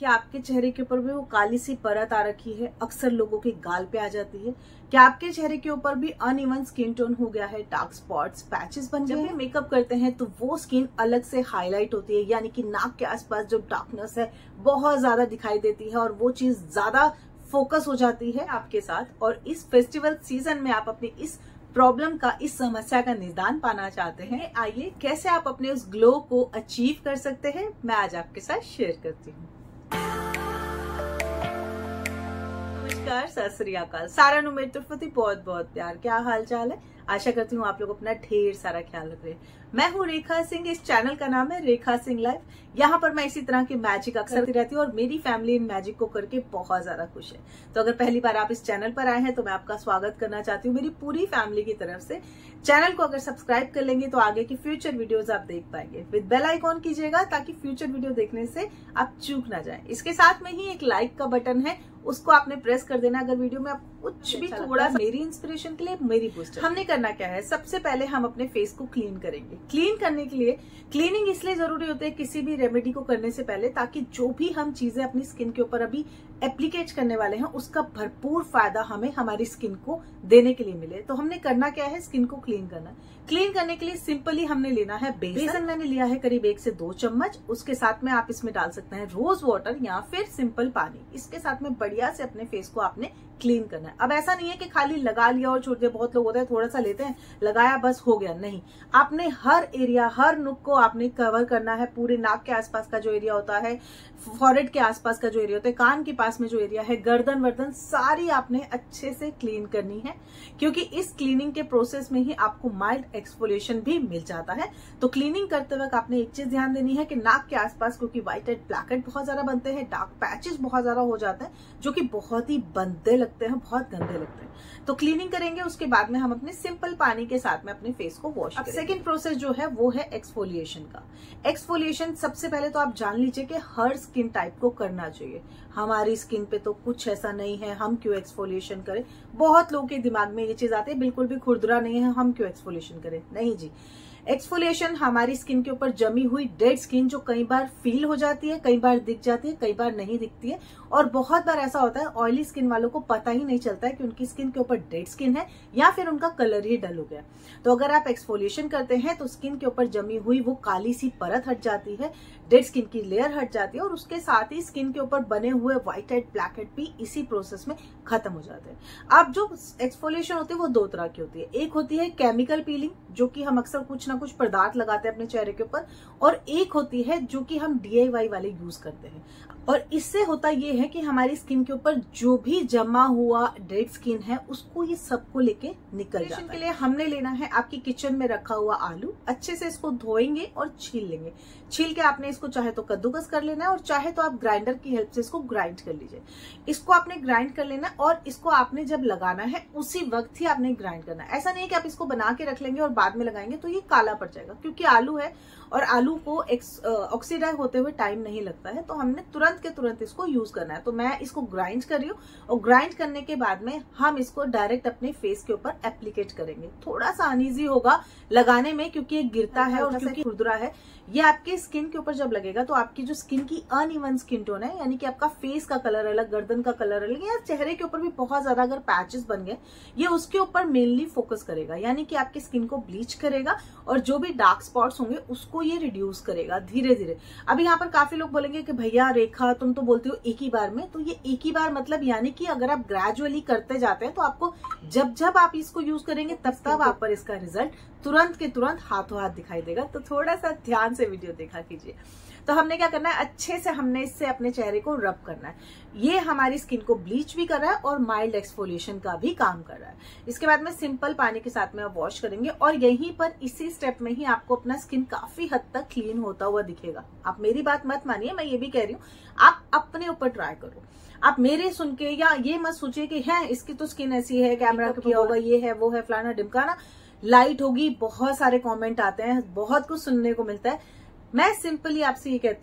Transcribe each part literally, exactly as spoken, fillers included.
क्या आपके चेहरे के ऊपर भी वो काली सी परत आ रखी है, अक्सर लोगों के गाल पे आ जाती है? क्या आपके चेहरे के ऊपर भी अनइवन स्किन टोन हो गया है, डार्क स्पॉट्स, पैचेस बन गए हैं? जब भी मेकअप करते हैं तो वो स्किन अलग से हाईलाइट होती है, यानी कि नाक के आसपास जो डार्कनेस है बहुत ज्यादा दिखाई देती है और वो चीज ज्यादा फोकस हो जाती है आपके साथ। और इस फेस्टिवल सीजन में आप अपनी इस प्रॉब्लम का, इस समस्या का निदान पाना चाहते हैं, आइए कैसे आप अपने उस ग्लो को अचीव कर सकते हैं मैं आज आपके साथ शेयर करती हूँ। नमस्कार, सत श्री अकाल, सारा नु मेरी तरफ से बहुत बहुत प्यार। क्या हाल चाल है? आशा करती हूँ आप लोग अपना ढेर सारा ख्याल रख रहे हैं। मैं हूँ रेखा सिंह, इस चैनल का नाम है रेखा सिंह लाइफ। यहाँ पर मैं इसी तरह की मैजिक अक्सर करती रहती हूँ और मेरी फैमिली इन मैजिक को करके बहुत ज्यादा खुश है। तो अगर पहली बार आप इस चैनल पर आए हैं तो मैं आपका स्वागत करना चाहती हूँ मेरी पूरी फैमिली की तरफ से। चैनल को अगर सब्सक्राइब कर लेंगे तो आगे की फ्यूचर वीडियोस आप देख पाएंगे। विद बेल आइकॉन कीजिएगा ताकि फ्यूचर वीडियो देखने से आप चूक ना जाए। इसके साथ में ही एक लाइक का बटन है, उसको आपने प्रेस कर देना अगर वीडियो में आप कुछ भी थोड़ा सा मेरी इंस्पिरेशन के लिए, मेरी बूस्टर। हमने करना क्या है, सबसे पहले हम अपने फेस को क्लीन करेंगे। क्लीन करने के लिए, क्लीनिंग इसलिए जरूरी होती है किसी भी रेमेडी को करने से पहले, ताकि जो भी हम चीजें अपनी स्किन के ऊपर अभी एप्लीकेट करने वाले हैं उसका भरपूर फायदा हमें हमारी स्किन को देने के लिए मिले। तो हमने करना क्या है, स्किन को क्लीन करना। क्लीन करने के लिए सिंपली हमने लेना है बेसन। बेसन मैंने लिया है करीब एक से दो चम्मच। उसके साथ में आप इसमें डाल सकते हैं रोज वाटर या फिर सिंपल पानी। इसके साथ में बढ़िया से अपने फेस को आपने क्लीन करना है। अब ऐसा नहीं है कि खाली लगा लिया और छोड़ दिया। बहुत लोग होते हैं थोड़ा सा लेते हैं, लगाया बस हो गया। नहीं, आपने हर एरिया, हर नुक को आपने कवर करना है। पूरे नाक के आसपास का जो एरिया होता है, फॉरहेड के आसपास का जो एरिया होता है, कान के पास में जो एरिया है, गर्दन वर्दन सारी आपने अच्छे से क्लीन करनी है, क्योंकि इस क्लीनिंग के प्रोसेस में ही आपको माइल्ड एक्सफोलिएशन भी मिल जाता है। तो क्लीनिंग करते वक्त आपने एक चीज ध्यान देनी है कि नाक के आसपास, क्योंकि व्हाइट हेड ब्लैक हेड बहुत ज्यादा बनते हैं, डार्क पैचेस बहुत ज्यादा हो जाते हैं जो कि बहुत ही गंदे लगते हैं, बहुत गंदे लगते हैं। तो क्लीनिंग करेंगे, उसके बाद में हम अपने सिंपल पानी के साथ में अपने फेस को वॉश करेंगे। अब सेकंड प्रोसेस जो है वो है एक्सफोलिएशन का। एक्सफोलिएशन सबसे पहले तो आप जान लीजिए कि हर स्किन टाइप को करना चाहिए। हमारी स्किन पे तो कुछ ऐसा नहीं है, हम क्यों एक्सफोलिएशन करें। बहुत लोगों के दिमाग में ये चीज आती है, बिल्कुल भी खुरदुरा नहीं है, हम क्यों एक्सफोलिएशन करें। नहीं जी, एक्सफोलिएशन हमारी स्किन के ऊपर जमी हुई डेड स्किन जो कई बार फील हो जाती है, कई बार दिख जाती है, कई बार नहीं दिखती है, और बहुत बार ऐसा होता है ऑयली स्किन वालों को पता ही नहीं चलता है कि उनकी स्किन के ऊपर डेड स्किन है या फिर उनका कलर ही डल हो गया। तो अगर आप एक्सफोलिएशन करते हैं तो स्किन के ऊपर जमी हुई वो काली सी परत हट जाती है, डेड स्किन की लेयर हट जाती है, और उसके साथ ही स्किन के ऊपर बने हुए व्हाइट हेड ब्लैक हेड भी इसी प्रोसेस में खत्म हो जाते हैं। अब जो एक्सफोलिएशन होती है वो दो तरह की होती है। एक होती है केमिकल पीलिंग, जो कि हम अक्सर कुछ ना कुछ पदार्थ लगाते हैं अपने चेहरे के ऊपर, और एक होती है जो कि हम डी आई वाई वाले यूज करते हैं। और इससे होता ये है कि हमारी स्किन के ऊपर जो भी जमा हुआ डेड स्किन है उसको ये सबको लेके निकल जाता है। के लिए हमने लेना है आपकी किचन में रखा हुआ आलू। अच्छे से इसको धोएंगे और छील लेंगे। छील के आपने इसको चाहे तो कद्दूकस कर लेना है और चाहे तो आप ग्राइंडर की हेल्प से इसको ग्राइंड कर लीजिए। इसको आपने ग्राइंड कर लेना और इसको आपने जब लगाना है उसी वक्त ही आपने ग्राइंड करना है। ऐसा नहीं है कि आप इसको बना के रख लेंगे और बाद में लगाएंगे तो ये काला पड़ जाएगा, क्योंकि आलू है और आलू को ऑक्सीडाइज होते हुए टाइम नहीं लगता है। तो हमने तुरंत के तुरंत इसको यूज करना है। तो मैं इसको ग्राइंड कर रही हूँ और ग्राइंड करने के बाद में हम इसको डायरेक्ट अपने फेस के ऊपर एप्लीकेट करेंगे। थोड़ा सा अनईजी होगा लगाने में, क्योंकि ये गिरता है और क्योंकि खुरदुरा है। ये आपके स्किन के ऊपर जब लगेगा तो आपकी जो स्किन की अनइवन स्किन टोन है, यानी कि आपका फेस का कलर अलग, गर्दन का कलर अलग, या चेहरे के ऊपर भी बहुत ज्यादा अगर पैचेस बन गए, ये उसके ऊपर मेनली फोकस करेगा, यानी कि आपकी स्किन को ब्लीच करेगा और जो भी डार्क स्पॉट्स होंगे उसको ये रिड्यूस करेगा धीरे धीरे। अब यहाँ पर काफी लोग बोलेंगे कि भैया रेखा तुम तो बोलती हो एक ही बार में। तो ये एक ही बार मतलब यानी कि अगर आप ग्रेजुअली करते जाते हैं तो आपको जब जब आप इसको यूज करेंगे तब तब आप पर इसका रिजल्ट तुरंत के तुरंत हाथों हाथ दिखाई देगा। तो थोड़ा सा ध्यान से वीडियो देखा कीजिए। तो हमने क्या करना है, अच्छे से हमने इससे अपने चेहरे को रब करना है। ये हमारी स्किन को ब्लीच भी कर रहा है और माइल्ड एक्सफोलिएशन का भी काम कर रहा है। इसके बाद में सिंपल पानी के साथ में आप वॉश करेंगे और यहीं पर इसी स्टेप में ही आपको अपना स्किन काफी हद तक क्लीन होता हुआ दिखेगा। आप मेरी बात मत मानिए, मैं ये भी कह रही हूँ, आप अपने ऊपर ट्राई करो। आप मेरे सुन के या ये मत सोचिए कि है इसकी तो स्किन ऐसी है, कैमरा किया होगा, ये है वो है, फलाना ढिमकाना, लाइट होगी, बहुत सारे कमेंट आते हैं, बहुत कुछ सुनने को मिलता है। मैं सिंपली आपसे ये कहती हूँ,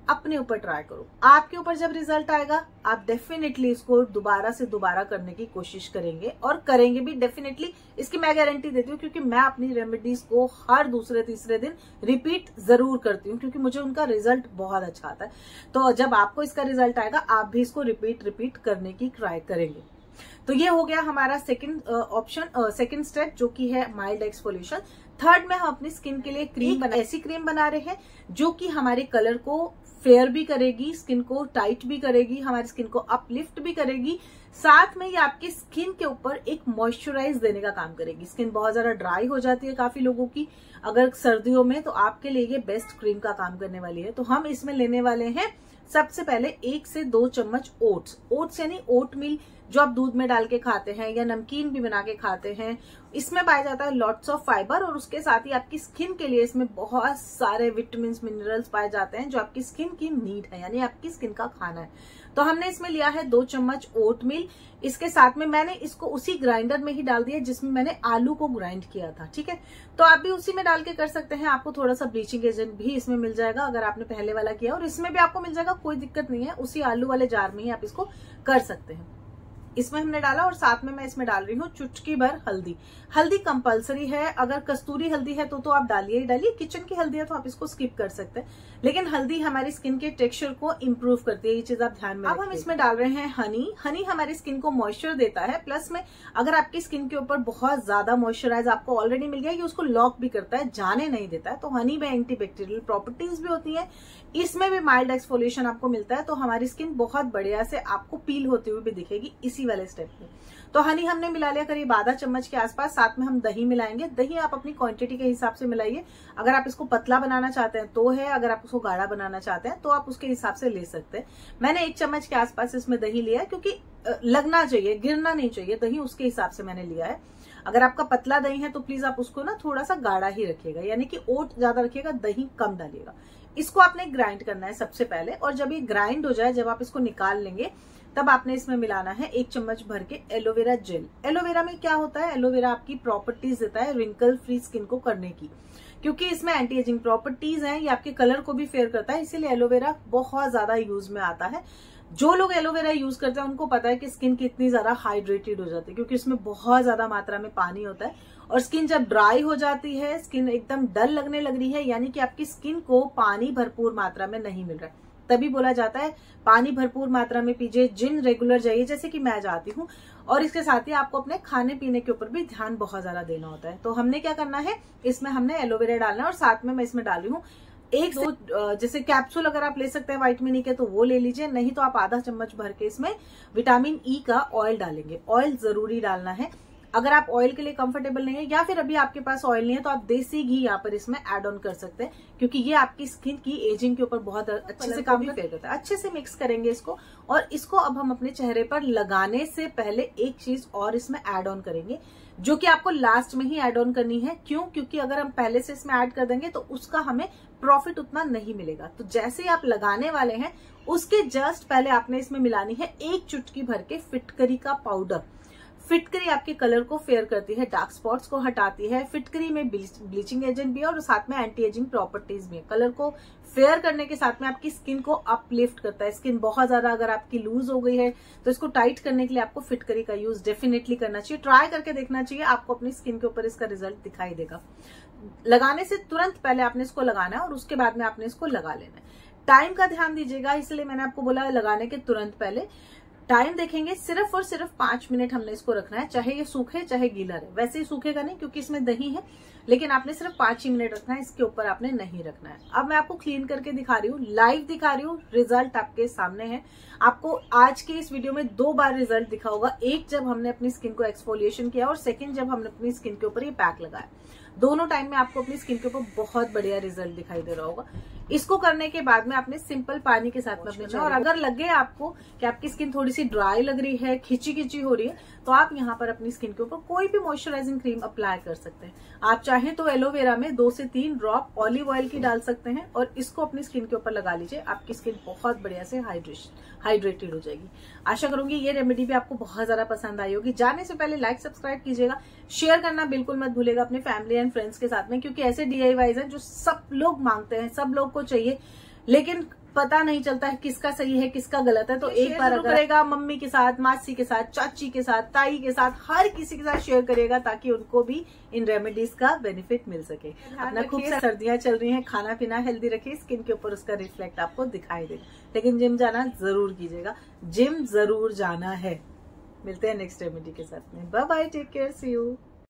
अपने ऊपर ट्राई करो। आपके ऊपर जब रिजल्ट आएगा आप डेफिनेटली इसको दोबारा से दोबारा करने की कोशिश करेंगे और करेंगे भी डेफिनेटली, इसकी मैं गारंटी देती हूँ, क्योंकि मैं अपनी रेमेडीज को हर दूसरे तीसरे दिन रिपीट जरूर करती हूँ, क्योंकि मुझे उनका रिजल्ट बहुत अच्छा आता है। तो जब आपको इसका रिजल्ट आएगा आप भी इसको रिपीट रिपीट करने की ट्राई करेंगे। तो ये हो गया हमारा सेकंड ऑप्शन, सेकंड स्टेप, जो कि है माइल्ड एक्सफोलिएशन। थर्ड में हम अपनी स्किन के लिए क्रीम बना ऐसी क्रीम बना रहे हैं जो कि हमारे कलर को फेयर भी करेगी, स्किन को टाइट भी करेगी, हमारी स्किन को अपलिफ्ट भी करेगी, साथ में ये आपकी स्किन के ऊपर एक मॉइस्चराइज देने का काम करेगी। स्किन बहुत ज्यादा ड्राई हो जाती है काफी लोगों की अगर सर्दियों में, तो आपके लिए ये बेस्ट क्रीम का काम करने वाली है। तो हम इसमें लेने वाले हैं सबसे पहले एक से दो चम्मच ओट्स। ओट्स यानी ओट मिल जो आप दूध में डाल के खाते हैं या नमकीन भी बना के खाते हैं। इसमें पाया जाता है लॉट्स ऑफ फाइबर और उसके साथ ही आपकी स्किन के लिए इसमें बहुत सारे विटामिन मिनरल्स पाए जाते हैं जो आपकी स्किन की नीड है, यानी आपकी स्किन का खाना है। तो हमने इसमें लिया है दो चम्मच ओट मिल। इसके साथ में मैंने इसको उसी ग्राइंडर में ही डाल दिया जिसमें मैंने आलू को ग्राइंड किया था, ठीक है। तो आप भी उसी में डाल के कर सकते हैं। आपको थोड़ा सा ब्लीचिंग एजेंट भी इसमें मिल जाएगा अगर आपने पहले वाला किया, और इसमें भी आपको मिल जाएगा, कोई दिक्कत नहीं है। उसी आलू वाले जार में ही आप इसको कर सकते हैं। इसमें हमने डाला और साथ में मैं इसमें डाल रही हूँ चुटकी भर हल्दी। हल्दी कंपलसरी है, अगर कस्तूरी हल्दी है तो तो आप डालिए ही डालिए, किचन की हल्दी है तो आप इसको स्किप कर सकते हैं, लेकिन हल्दी हमारी स्किन के टेक्सचर को इम्प्रूव करती है, ये चीज आप ध्यान में। अब हम इसमें डाल रहे हैं हनी। हनी हमारी स्किन को मॉइस्चर देता है, प्लस में अगर आपकी स्किन के ऊपर बहुत ज्यादा मॉइस्चराइज आपको ऑलरेडी मिल गया, ये उसको लॉक भी करता है, जाने नहीं देता है। तो हनी में एंटीबैक्टीरियल प्रॉपर्टीज भी होती है, इसमें भी माइल्ड एक्सफोलिएशन आपको मिलता है, तो हमारी स्किन बहुत बढ़िया से आपको पील होती हुई भी दिखेगी इसी वाले स्टेप में। तो हनी हमने मिला लिया करीब आधा चम्मच के आसपास। साथ में हम दही मिलाएंगे। दही आप अपनी क्वांटिटी के हिसाब से मिलाइए। अगर आप इसको पतला बनाना चाहते हैं तो है, अगर आप उसको गाढ़ा बनाना चाहते हैं तो आप उसके हिसाब से ले सकते हैं। मैंने एक चम्मच के आसपास इसमें दही लिया है, क्योंकि लगना चाहिए, गिरना नहीं चाहिए दही, उसके हिसाब से मैंने लिया है। अगर आपका पतला दही है तो प्लीज आप उसको ना थोड़ा सा गाढ़ा ही रखिएगा, यानी कि ओट ज्यादा रखिएगा, दही कम डालिएगा। इसको आपने ग्राइंड करना है सबसे पहले, और जब ये ग्राइंड हो जाए, जब आप इसको निकाल लेंगे, तब आपने इसमें मिलाना है एक चम्मच भर के एलोवेरा जेल। एलोवेरा में क्या होता है, एलोवेरा आपकी प्रॉपर्टीज देता है रिंकल फ्री स्किन को करने की, क्योंकि इसमें एंटी एजिंग प्रॉपर्टीज हैं, ये आपके कलर को भी फेयर करता है, इसीलिए एलोवेरा बहुत ज्यादा यूज में आता है। जो लोग एलोवेरा यूज करते हैं उनको पता है कि स्किन कितनी ज्यादा हाइड्रेटेड हो जाती है, क्योंकि इसमें बहुत ज्यादा मात्रा में पानी होता है, और स्किन जब ड्राई हो जाती है, स्किन एकदम डल लगने लग रही है, यानी कि आपकी स्किन को पानी भरपूर मात्रा में नहीं मिल रहा है, तभी बोला जाता है पानी भरपूर मात्रा में पीजिए, जिम रेगुलर जाइए, जैसे कि मैं जाती हूँ। और इसके साथ ही आपको अपने खाने पीने के ऊपर भी ध्यान बहुत ज्यादा देना होता है। तो हमने क्या करना है, इसमें हमने एलोवेरा डालना है, और साथ में मैं इसमें डाल रही हूँ एक दो जैसे कैप्सूल अगर आप ले सकते हैं विटामिन ई के तो वो ले लीजिए, नहीं तो आप आधा चम्मच भर के इसमें विटामिन ई का ऑयल डालेंगे। ऑयल जरूरी डालना है। अगर आप ऑयल के लिए कंफर्टेबल नहीं है, या फिर अभी आपके पास ऑयल नहीं है, तो आप देसी घी यहाँ पर इसमें ऐड ऑन कर सकते हैं, क्योंकि ये आपकी स्किन की एजिंग के ऊपर बहुत अच्छे से काम फेयर करता है। अच्छे से मिक्स करेंगे इसको, और इसको अब हम अपने चेहरे पर लगाने से पहले एक चीज और इसमें ऐड ऑन करेंगे, जो कि आपको लास्ट में ही ऐड ऑन करनी है। क्यों? क्योंकि अगर हम पहले से इसमें ऐड कर देंगे तो उसका हमें प्रॉफिट उतना नहीं मिलेगा। तो जैसे ही आप लगाने वाले हैं, उसके जस्ट पहले आपने इसमें मिलानी है एक चुटकी भर के फिटकरी का पाउडर। फिटकरी आपके कलर को फेयर करती है, डार्क स्पॉट्स को हटाती है। फिटकरी में ब्लीचिंग एजेंट भी है और साथ में एंटी एजिंग प्रॉपर्टीज भी है। कलर को फेयर करने के साथ में आपकी स्किन को अपलिफ्ट करता है। स्किन बहुत ज्यादा अगर आपकी लूज हो गई है तो इसको टाइट करने के लिए आपको फिटकरी का यूज डेफिनेटली करना चाहिए। ट्राई करके देखना चाहिए, आपको अपनी स्किन के ऊपर इसका रिजल्ट दिखाई देगा। लगाने से तुरंत पहले आपने इसको लगाना है और उसके बाद में आपने इसको लगा लेना है। टाइम का ध्यान दीजिएगा, इसलिए मैंने आपको बोला लगाने के तुरंत पहले टाइम देखेंगे। सिर्फ और सिर्फ पांच मिनट हमने इसको रखना है, चाहे ये सूखे चाहे गीला रहे। वैसे ही सूखेगा नहीं क्योंकि इसमें दही है, लेकिन आपने सिर्फ पांच ही मिनट रखना है, इसके ऊपर आपने नहीं रखना है। अब मैं आपको क्लीन करके दिखा रही हूँ, लाइव दिखा रही हूँ, रिजल्ट आपके सामने है। आपको आज के इस वीडियो में दो बार रिजल्ट दिखा होगा, एक जब हमने अपनी स्किन को एक्सफोलिएशन किया और सेकेंड जब हमने अपनी स्किन के ऊपर ये पैक लगाया। दोनों टाइम में आपको अपनी स्किन के ऊपर बहुत बढ़िया रिजल्ट दिखाई दे रहा होगा। इसको करने के बाद में आपने सिंपल पानी के साथ में अपने चेहरे, और अगर लगे आपको कि आपकी स्किन थोड़ी सी ड्राई लग रही है, खिंची खिंची हो रही है, तो आप यहाँ पर अपनी स्किन के ऊपर कोई भी मॉइस्चराइजिंग क्रीम अप्लाई कर सकते हैं। आप चाहें तो एलोवेरा में दो से तीन ड्रॉप ऑलिव ऑयल की डाल सकते हैं और इसको अपनी स्किन के ऊपर लगा लीजिए। आपकी स्किन बहुत बढ़िया से हाइड्रेशन हाइड्रेटेड हो जाएगी। आशा करूंगी ये रेमेडी भी आपको बहुत ज्यादा पसंद आई होगी। जाने से पहले लाइक सब्सक्राइब कीजिएगा, शेयर करना बिल्कुल मत भूलेगा अपने फैमिली एंड फ्रेंड्स के साथ में, क्योंकि ऐसे डीआईवाईज हैं जो सब लोग मांगते हैं, सब लोग को चाहिए, लेकिन पता नहीं चलता है किसका सही है किसका गलत है। तो एक बार अगर करेगा मम्मी के साथ, मासी के साथ, चाची के साथ, ताई के साथ, हर किसी के साथ शेयर करेगा ताकि उनको भी इन रेमेडीज का बेनिफिट मिल सके। अपना खूब सर्दियां चल रही हैं, खाना पीना हेल्दी रखिए, स्किन के ऊपर उसका रिफ्लेक्ट आपको दिखाई देगा। लेकिन जिम जाना जरूर कीजिएगा, जिम जरूर जाना है। मिलते हैं नेक्स्ट रेमेडी के साथ में। Bye bye, take care, see you.